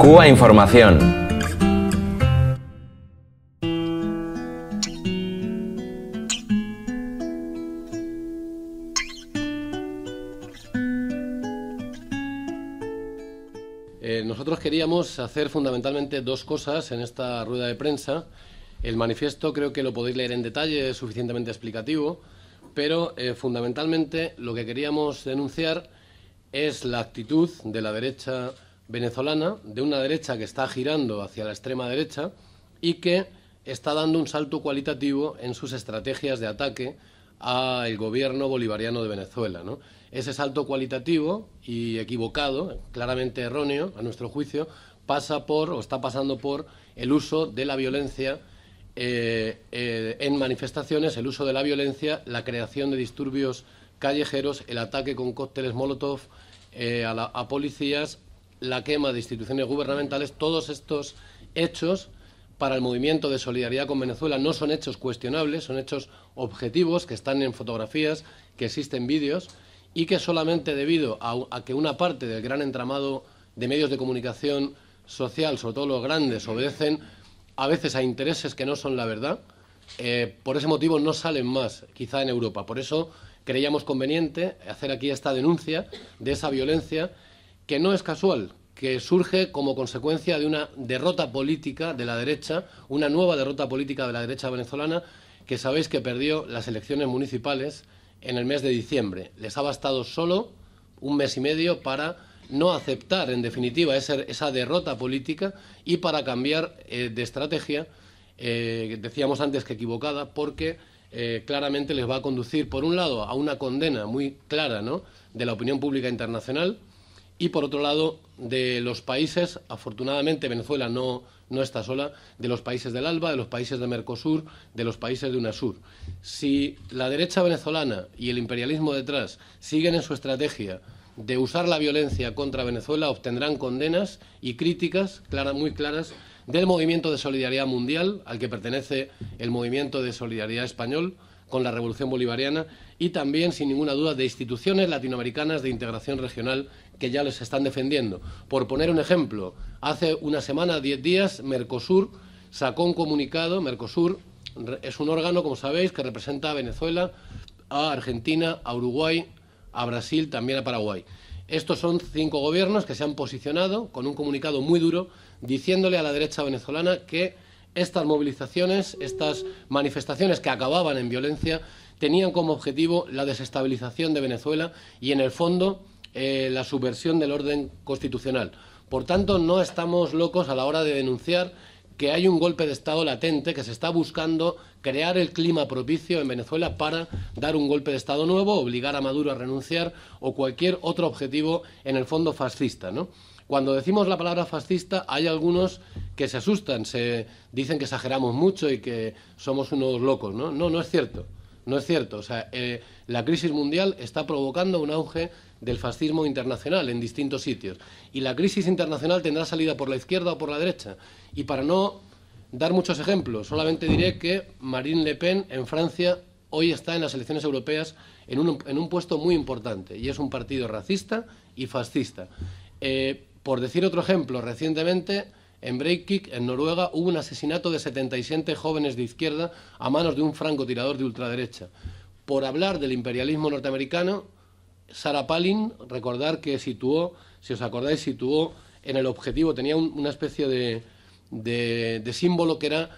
Cuba Información. Nosotros queríamos hacer fundamentalmente dos cosas en esta rueda de prensa. El manifiesto creo que lo podéis leer en detalle, es suficientemente explicativo, pero fundamentalmente lo que queríamos denunciar es la actitud de la derecha venezolana, de una derecha que está girando hacia la extrema derecha y que está dando un salto cualitativo en sus estrategias de ataque al gobierno bolivariano de Venezuela, ¿no? Ese salto cualitativo y equivocado, claramente erróneo, a nuestro juicio, pasa por o está pasando por el uso de la violencia en manifestaciones, el uso de la violencia, la creación de disturbios callejeros, el ataque con cócteles Molotov a policías, la quema de instituciones gubernamentales. Todos estos hechos para el movimiento de solidaridad con Venezuela no son hechos cuestionables, son hechos objetivos que están en fotografías, que existen vídeos y que solamente debido a que una parte del gran entramado de medios de comunicación social, sobre todo los grandes, obedecen a veces a intereses que no son la verdad, por ese motivo no salen más, quizá en Europa. Por eso creíamos conveniente hacer aquí esta denuncia de esa violencia que no es casual, que surge como consecuencia de una derrota política de la derecha, una nueva derrota política de la derecha venezolana, que sabéis que perdió las elecciones municipales en el mes de diciembre. Les ha bastado solo un mes y medio para no aceptar, en definitiva, esa derrota política y para cambiar de estrategia, decíamos antes que equivocada, porque claramente les va a conducir, por un lado, a una condena muy clara, ¿no?, de la opinión pública internacional, y por otro lado, de los países, afortunadamente Venezuela no está sola, de los países del ALBA, de los países de Mercosur, de los países de UNASUR. Si la derecha venezolana y el imperialismo detrás siguen en su estrategia de usar la violencia contra Venezuela, obtendrán condenas y críticas muy claras del movimiento de solidaridad mundial, al que pertenece el movimiento de solidaridad español con la revolución bolivariana, y también, sin ninguna duda, de instituciones latinoamericanas de integración regional que ya les están defendiendo. Por poner un ejemplo, hace una semana, 10 días, Mercosur sacó un comunicado. Mercosur es un órgano, como sabéis, que representa a Venezuela, a Argentina, a Uruguay, a Brasil, también a Paraguay. Estos son 5 gobiernos que se han posicionado con un comunicado muy duro diciéndole a la derecha venezolana que estas movilizaciones, estas manifestaciones que acababan en violencia, tenían como objetivo la desestabilización de Venezuela y, en el fondo, la subversión del orden constitucional. Por tanto, no estamos locos a la hora de denunciar que hay un golpe de Estado latente, que se está buscando crear el clima propicio en Venezuela para dar un golpe de Estado nuevo, obligar a Maduro a renunciar o cualquier otro objetivo, en el fondo, fascista, ¿no? Cuando decimos la palabra fascista, hay algunos que se asustan, se dicen que exageramos mucho y que somos unos locos, ¿no? No es cierto. No es cierto. O sea, la crisis mundial está provocando un auge del fascismo internacional en distintos sitios. Y la crisis internacional tendrá salida por la izquierda o por la derecha. Y para no dar muchos ejemplos, solamente diré que Marine Le Pen en Francia hoy está en las elecciones europeas en un puesto muy importante, y es un partido racista y fascista. Por decir otro ejemplo, recientemente en Breivik, en Noruega, hubo un asesinato de 77 jóvenes de izquierda a manos de un francotirador de ultraderecha. Por hablar del imperialismo norteamericano, Sarah Palin, recordar que situó, si os acordáis, situó en el objetivo, tenía una especie de símbolo que era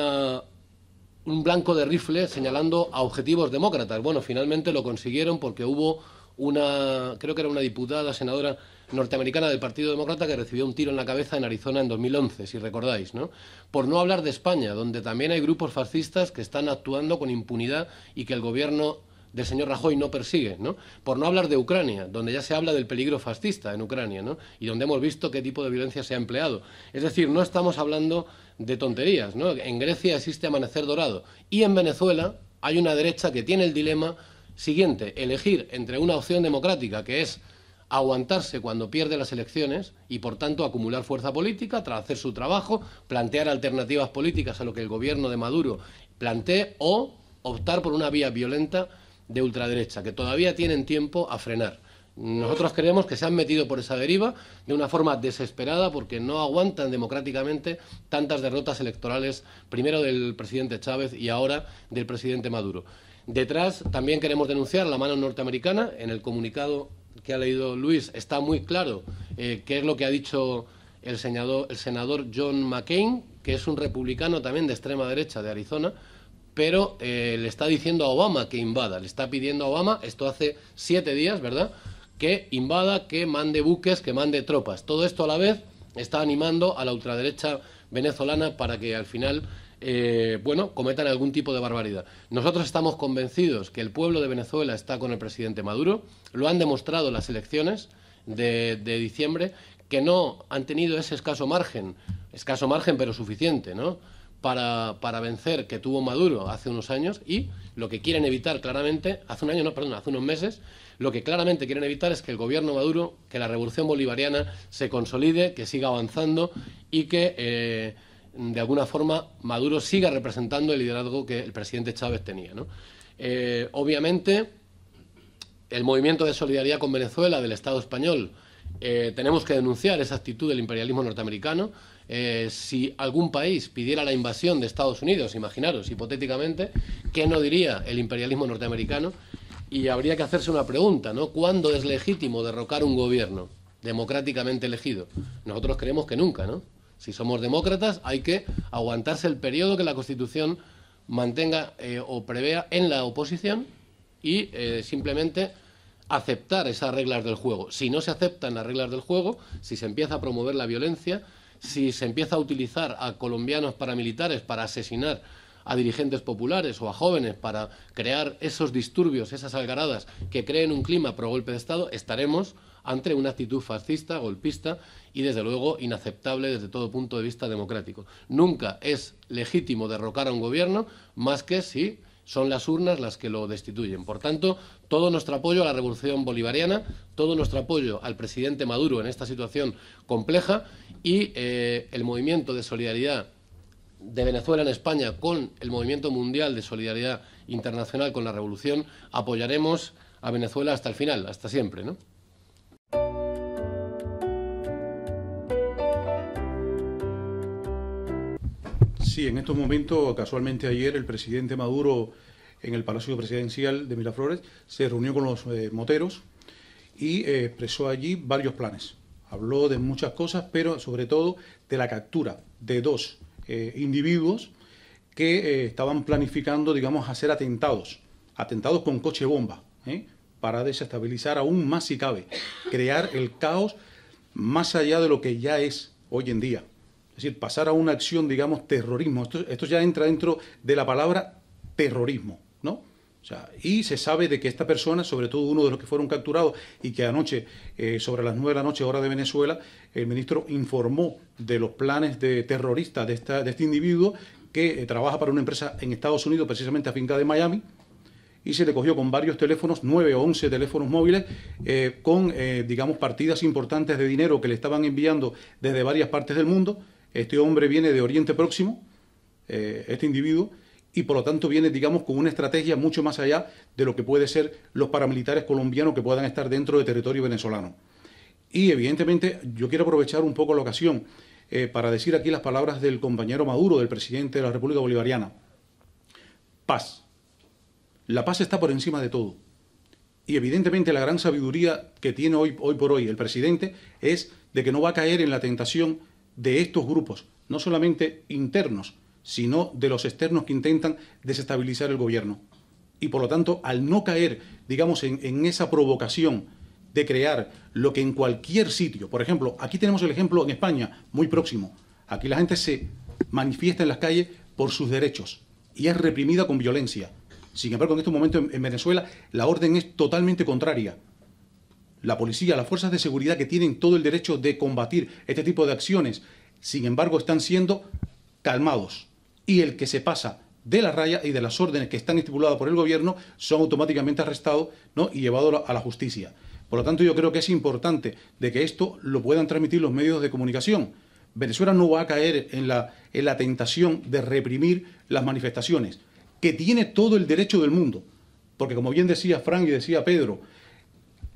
un blanco de rifle señalando a objetivos demócratas. Bueno, finalmente lo consiguieron porque hubo creo que era una diputada, senadora norteamericana del Partido Demócrata, que recibió un tiro en la cabeza en Arizona en 2011, si recordáis, ¿no? Por no hablar de España, donde también hay grupos fascistas que están actuando con impunidad y que el gobierno del señor Rajoy no persigue, ¿no? Por no hablar de Ucrania, donde ya se habla del peligro fascista en Ucrania, ¿no?, y donde hemos visto qué tipo de violencia se ha empleado. Es decir, no estamos hablando de tonterías, ¿no? En Grecia existe Amanecer Dorado y en Venezuela hay una derecha que tiene el dilema siguiente: elegir entre una opción democrática, que es aguantarse cuando pierde las elecciones y, por tanto, acumular fuerza política tras hacer su trabajo, plantear alternativas políticas a lo que el gobierno de Maduro plantee, o optar por una vía violenta de ultraderecha, que todavía tienen tiempo a frenar. Nosotros creemos que se han metido por esa deriva de una forma desesperada porque no aguantan democráticamente tantas derrotas electorales, primero del presidente Chávez y ahora del presidente Maduro. Detrás también queremos denunciar la mano norteamericana. En el comunicado que ha leído Luis está muy claro qué es lo que ha dicho el senador John McCain, que es un republicano también de extrema derecha de Arizona, pero le está diciendo a Obama que invada, le está pidiendo a Obama, esto hace 7 días, ¿verdad?, que invada, que mande buques, que mande tropas. Todo esto a la vez está animando a la ultraderecha venezolana para que al final, bueno, cometan algún tipo de barbaridad. Nosotros estamos convencidos que el pueblo de Venezuela está con el presidente Maduro, lo han demostrado las elecciones de diciembre, que no han tenido ese escaso margen pero suficiente, ¿no?, para vencer que tuvo Maduro hace unos años, y lo que quieren evitar claramente, hace unos meses, lo que claramente quieren evitar es que el gobierno Maduro, que la revolución bolivariana se consolide, que siga avanzando y que de alguna forma Maduro siga representando el liderazgo que el presidente Chávez tenía, ¿no? Obviamente, el movimiento de solidaridad con Venezuela del Estado español, tenemos que denunciar esa actitud del imperialismo norteamericano. Si algún país pidiera la invasión de Estados Unidos, imaginaros, hipotéticamente, ¿qué no diría el imperialismo norteamericano? Y habría que hacerse una pregunta, ¿no? ¿Cuándo es legítimo derrocar un gobierno democráticamente elegido? Nosotros creemos que nunca, ¿no? Si somos demócratas, hay que aguantarse el periodo que la Constitución mantenga o prevea en la oposición y simplemente aceptar esas reglas del juego. Si no se aceptan las reglas del juego, si se empieza a promover la violencia, si se empieza a utilizar a colombianos paramilitares para asesinar a dirigentes populares o a jóvenes para crear esos disturbios, esas algaradas que creen un clima pro golpe de Estado, estaremos ante una actitud fascista, golpista y, desde luego, inaceptable desde todo punto de vista democrático. Nunca es legítimo derrocar a un gobierno más que si son las urnas las que lo destituyen. Por tanto, todo nuestro apoyo a la revolución bolivariana, todo nuestro apoyo al presidente Maduro en esta situación compleja y el movimiento de solidaridad de Venezuela en España con el movimiento mundial de solidaridad internacional con la revolución, apoyaremos a Venezuela hasta el final, hasta siempre, ¿no? Sí, en estos momentos, casualmente ayer, el presidente Maduro en el Palacio Presidencial de Miraflores se reunió con los moteros y expresó allí varios planes. Habló de muchas cosas, pero sobre todo de la captura de 2 individuos que estaban planificando, digamos, hacer atentados con coche bomba, para desestabilizar aún más, si cabe, crear el caos más allá de lo que ya es hoy en día. Es decir, pasar a una acción, digamos, terrorismo. Esto ya entra dentro de la palabra terrorismo, ¿no? O sea, y se sabe de que esta persona, sobre todo uno de los que fueron capturados y que anoche, sobre las 9 de la noche, hora de Venezuela, el ministro informó de los planes de terroristas de este individuo que trabaja para una empresa en Estados Unidos, precisamente afincada en Miami, y se le cogió con varios teléfonos, 9 o 11 teléfonos móviles, con, digamos, partidas importantes de dinero que le estaban enviando desde varias partes del mundo. Este hombre viene de Oriente Próximo, este individuo, y por lo tanto viene, digamos, con una estrategia mucho más allá de lo que puede ser los paramilitares colombianos que puedan estar dentro de territorio venezolano. Y evidentemente yo quiero aprovechar un poco la ocasión para decir aquí las palabras del compañero Maduro, del presidente de la República Bolivariana. Paz. La paz está por encima de todo. Y evidentemente la gran sabiduría que tiene hoy por hoy el presidente es de que no va a caer en la tentación de estos grupos, no solamente internos, sino de los externos que intentan desestabilizar el gobierno. Y por lo tanto, al no caer, digamos, en esa provocación de crear lo que en cualquier sitio, por ejemplo, aquí tenemos el ejemplo en España, muy próximo, aquí la gente se manifiesta en las calles por sus derechos y es reprimida con violencia. Sin embargo, en estos momentos en Venezuela la orden es totalmente contraria. La policía, las fuerzas de seguridad que tienen todo el derecho de combatir este tipo de acciones, sin embargo, están siendo calmados. Y el que se pasa de la raya y de las órdenes que están estipuladas por el gobierno son automáticamente arrestados, ¿no?, y llevados a la justicia. Por lo tanto, yo creo que es importante de que esto lo puedan transmitir los medios de comunicación. Venezuela no va a caer en la tentación de reprimir las manifestaciones, que tiene todo el derecho del mundo. Porque, como bien decía Frank y decía Pedro,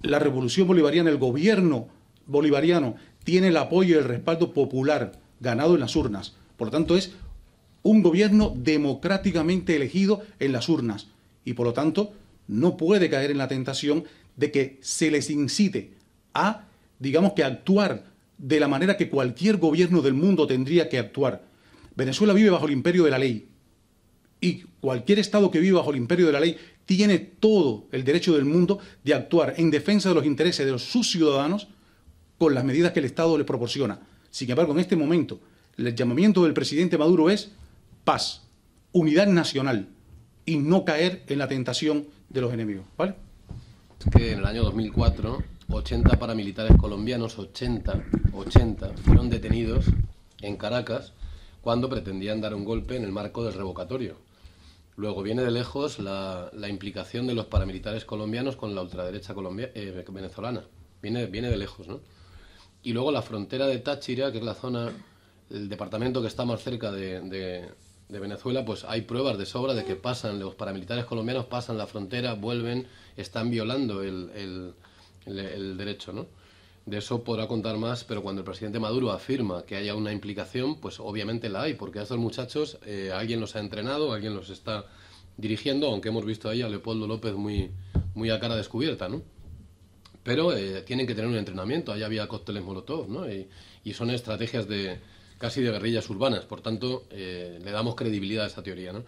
la revolución bolivariana, el gobierno bolivariano, tiene el apoyo y el respaldo popular ganado en las urnas. Por lo tanto, es un gobierno democráticamente elegido en las urnas. Y por lo tanto, no puede caer en la tentación de que se les incite a, digamos, que actuar de la manera que cualquier gobierno del mundo tendría que actuar. Venezuela vive bajo el imperio de la ley. Y cualquier Estado que vive bajo el imperio de la ley tiene todo el derecho del mundo de actuar en defensa de los intereses de sus ciudadanos con las medidas que el Estado les proporciona. Sin embargo, en este momento, el llamamiento del presidente Maduro es paz, unidad nacional y no caer en la tentación de los enemigos, ¿vale? Es que en el año 2004, 80 paramilitares colombianos, 80, fueron detenidos en Caracas cuando pretendían dar un golpe en el marco del revocatorio. Luego viene de lejos la implicación de los paramilitares colombianos con la ultraderecha venezolana. Viene de lejos, ¿no? Y luego la frontera de Táchira, que es la zona, el departamento que está más cerca de Venezuela, pues hay pruebas de sobra de que los paramilitares colombianos pasan la frontera, vuelven, están violando el derecho, ¿no? De eso podrá contar más, pero cuando el presidente Maduro afirma que haya una implicación, pues obviamente la hay, porque a estos muchachos alguien los ha entrenado, alguien los está dirigiendo, aunque hemos visto ahí a Leopoldo López muy a cara descubierta, ¿no? Pero tienen que tener un entrenamiento, ahí había cócteles Molotov, ¿no? Y son estrategias casi de guerrillas urbanas, por tanto, le damos credibilidad a esa teoría, ¿no?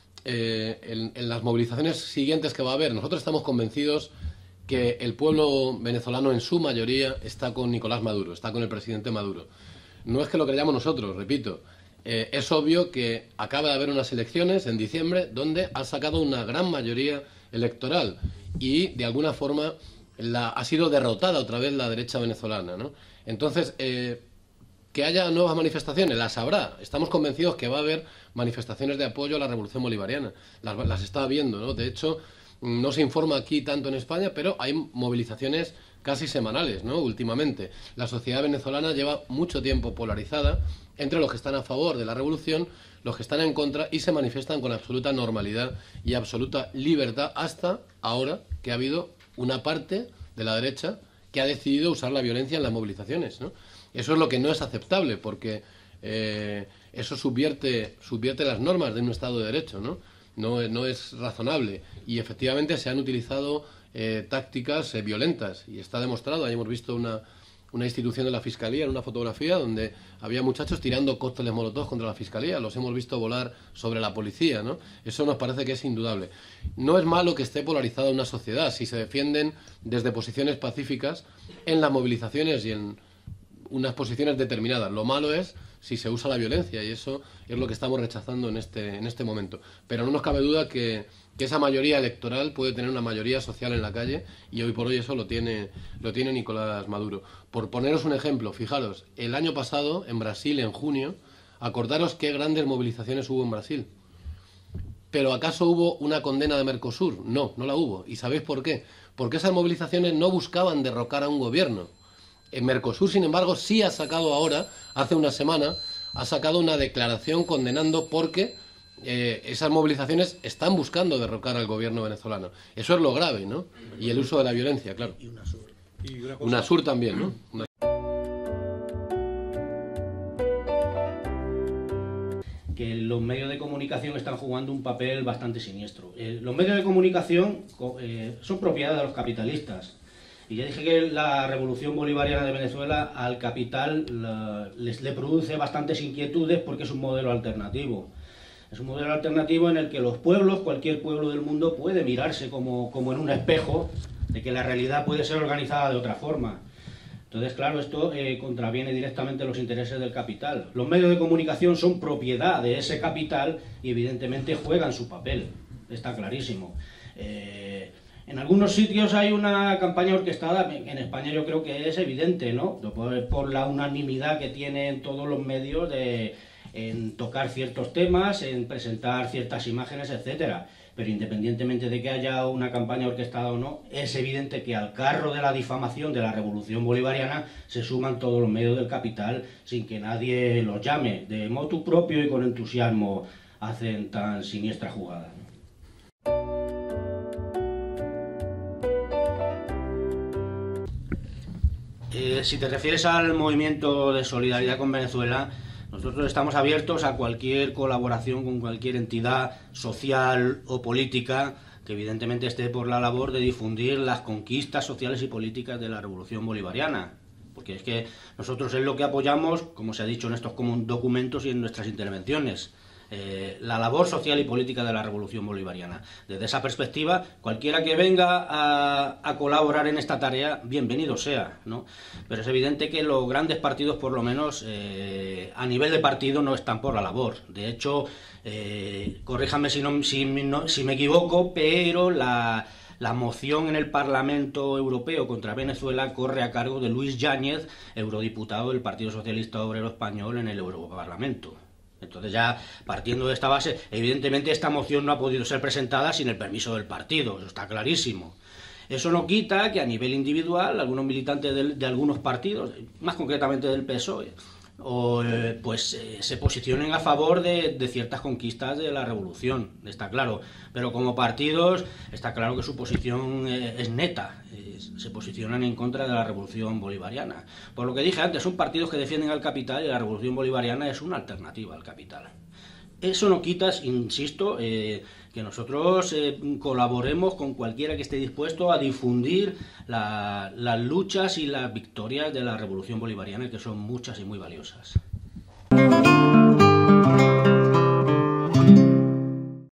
En las movilizaciones siguientes que va a haber, nosotros estamos convencidos que el pueblo venezolano en su mayoría está con Nicolás Maduro, está con el presidente Maduro. No es que lo creyamos nosotros, repito, es obvio que acaba de haber unas elecciones en diciembre donde ha sacado una gran mayoría electoral y de alguna forma ha sido derrotada otra vez la derecha venezolana, ¿no? Entonces, que haya nuevas manifestaciones, las habrá. Estamos convencidos que va a haber manifestaciones de apoyo a la revolución bolivariana. Las está habiendo, ¿no? De hecho, no se informa aquí tanto en España, pero hay movilizaciones casi semanales, ¿no? Últimamente. La sociedad venezolana lleva mucho tiempo polarizada entre los que están a favor de la revolución, los que están en contra, y se manifiestan con absoluta normalidad y absoluta libertad hasta ahora que ha habido una parte de la derecha que ha decidido usar la violencia en las movilizaciones, ¿no? Eso es lo que no es aceptable, porque eso subvierte las normas de un Estado de Derecho, ¿no? No es razonable. Y efectivamente se han utilizado tácticas violentas, y está demostrado. Ahí hemos visto una institución de la Fiscalía en una fotografía donde había muchachos tirando cócteles molotov contra la Fiscalía, los hemos visto volar sobre la policía, ¿no? Eso nos parece que es indudable. No es malo que esté polarizada una sociedad si se defienden desde posiciones pacíficas en las movilizaciones y en unas posiciones determinadas. Lo malo es si se usa la violencia, y eso es lo que estamos rechazando en este momento. Pero no nos cabe duda que esa mayoría electoral puede tener una mayoría social en la calle, y hoy por hoy eso lo tiene Nicolás Maduro. Por poneros un ejemplo, fijaros, el año pasado, en Brasil, en junio, acordaros qué grandes movilizaciones hubo en Brasil. ¿Pero acaso hubo una condena de Mercosur? No, no la hubo. ¿Y sabéis por qué? Porque esas movilizaciones no buscaban derrocar a un gobierno. En Mercosur, sin embargo, sí ha sacado ahora, hace una semana, ha sacado una declaración condenando porque esas movilizaciones están buscando derrocar al gobierno venezolano. Eso es lo grave, ¿no? Y el uso de la violencia, claro. Y UNASUR. Y UNASUR también, ¿no? Que los medios de comunicación están jugando un papel bastante siniestro. Los medios de comunicación son propiedad de los capitalistas. Y ya dije que la revolución bolivariana de Venezuela al capital le produce bastantes inquietudes porque es un modelo alternativo. Es un modelo alternativo en el que los pueblos, cualquier pueblo del mundo, puede mirarse como en un espejo de que la realidad puede ser organizada de otra forma. Entonces, claro, esto contraviene directamente los intereses del capital. Los medios de comunicación son propiedad de ese capital y evidentemente juegan su papel. Está clarísimo. En algunos sitios hay una campaña orquestada, en España yo creo que es evidente, ¿no? Por la unanimidad que tienen todos los medios en tocar ciertos temas, en presentar ciertas imágenes, etcétera. Pero independientemente de que haya una campaña orquestada o no, es evidente que al carro de la difamación de la revolución bolivariana se suman todos los medios del capital sin que nadie los llame. De motu propio y con entusiasmo hacen tan siniestra jugada, ¿no? Si te refieres al movimiento de solidaridad con Venezuela, nosotros estamos abiertos a cualquier colaboración con cualquier entidad social o política que evidentemente esté por la labor de difundir las conquistas sociales y políticas de la Revolución Bolivariana. Porque es que nosotros es lo que apoyamos, como se ha dicho en estos documentos y en nuestras intervenciones, la labor social y política de la Revolución Bolivariana. Desde esa perspectiva, cualquiera que venga a colaborar en esta tarea, bienvenido sea, ¿no? Pero es evidente que los grandes partidos, por lo menos a nivel de partido, no están por la labor. De hecho, corríjanme si me equivoco, pero la moción en el Parlamento Europeo contra Venezuela corre a cargo de Luis Yáñez, eurodiputado del Partido Socialista Obrero Español en el Europarlamento. Entonces, ya partiendo de esta base, evidentemente esta moción no ha podido ser presentada sin el permiso del partido, eso está clarísimo. Eso no quita que a nivel individual algunos militantes de algunos partidos, más concretamente del PSOE, se posicionen a favor de ciertas conquistas de la revolución, está claro. Pero como partidos está claro que su posición es neta, se posicionan en contra de la revolución bolivariana. Por lo que dije antes, son partidos que defienden al capital y la revolución bolivariana es una alternativa al capital. Eso no quita, insisto, que nosotros colaboremos con cualquiera que esté dispuesto a difundir las luchas y las victorias de la revolución bolivariana, que son muchas y muy valiosas.